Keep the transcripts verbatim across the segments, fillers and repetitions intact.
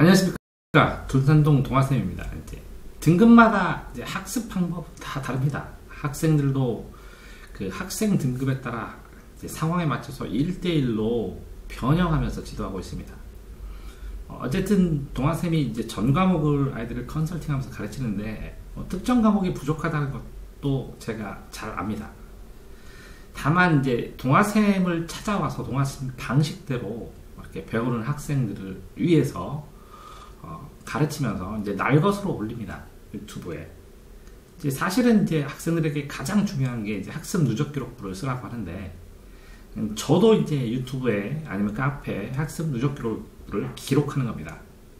안녕하십니까. 둔산동 동아쌤입니다. 이제 등급마다 이제 학습 방법 다 다릅니다. 학생들도 그 학생 등급에 따라 이제 상황에 맞춰서 일 대일로 변형하면서 지도하고 있습니다. 어, 어쨌든 동아쌤이 이제 전 과목을 아이들을 컨설팅하면서 가르치는데 어, 특정 과목이 부족하다는 것도 제가 잘 압니다. 다만 이제 동아쌤을 찾아와서 동아쌤 방식대로 이렇게 배우는 학생들을 위해서 어, 가르치면서 이제 날것으로 올립니다. 유튜브에. 이제 사실은 이제 학생들에게 가장 중요한 게 이제 학습 누적 기록부를 쓰라고 하는데, 음, 저도 이제 유튜브에 아니면 카페에 학습 누적 기록부를 기록하는 겁니다.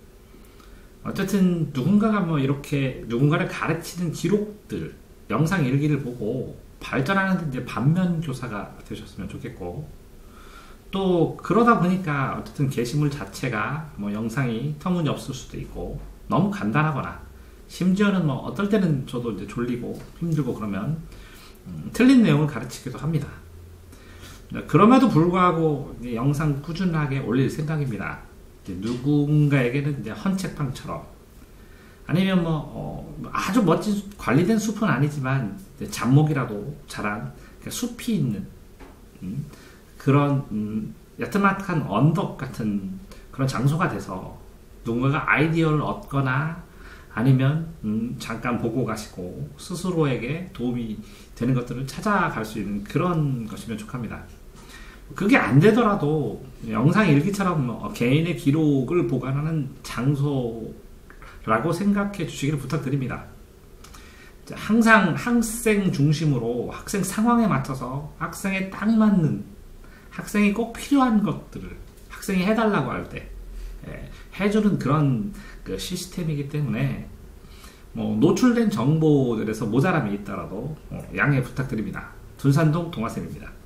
어쨌든 누군가가 뭐 이렇게 누군가를 가르치는 기록들, 영상 일기를 보고 발전하는 이제 반면 교사가 되셨으면 좋겠고, 또 그러다 보니까 어쨌든 게시물 자체가 뭐 영상이 터무니없을 수도 있고 너무 간단하거나 심지어는 뭐 어떨 때는 저도 이제 졸리고 힘들고 그러면 음, 틀린 내용을 가르치기도 합니다. 그럼에도 불구하고 이제 영상 꾸준하게 올릴 생각입니다. 이제 누군가에게는 이제 헌책방처럼, 아니면 뭐 어, 아주 멋진 관리된 숲은 아니지만 잡목이라도 자란 숲이 있는 음, 그런 음, 야트막한 언덕 같은 그런 장소가 돼서 누군가가 아이디어를 얻거나 아니면 음, 잠깐 보고 가시고 스스로에게 도움이 되는 것들을 찾아갈 수 있는 그런 것이면 좋합니다. 그게 안 되더라도 영상 일기처럼 뭐 개인의 기록을 보관하는 장소라고 생각해 주시기를 부탁드립니다. 항상 학생 중심으로 학생 상황에 맞춰서 학생에 딱 맞는, 학생이 꼭 필요한 것들을 학생이 해달라고 할 때 예, 해주는 그런 그 시스템이기 때문에 뭐 노출된 정보들에서 모자람이 있더라도 어, 양해 부탁드립니다. 둔산동 동아쌤입니다.